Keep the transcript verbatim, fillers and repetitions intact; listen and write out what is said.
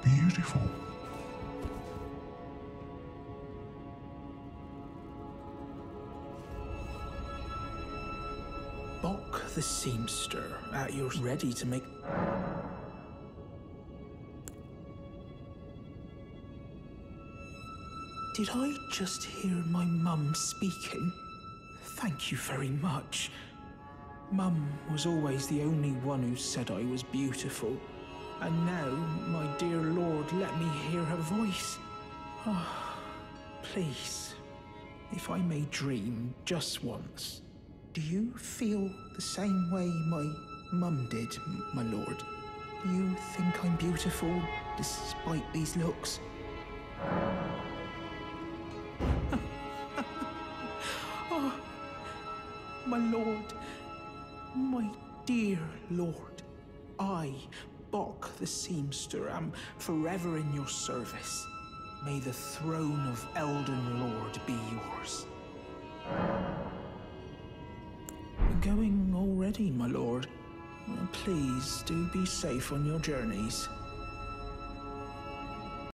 beautiful. Bock the seamster, at your ready to make... Did I just hear my mum speaking? Thank you very much. Mum was always the only one who said I was beautiful. And now, my dear Lord, let me hear her voice. Ah, please, if I may dream just once, do you feel the same way my mum did, my lord? You think I'm beautiful, despite these looks? Oh, my lord, my dear lord, I, Bock the seamster, am forever in your service. May the throne of Elden Lord be yours. Going already, my lord. Please do be safe on your journeys.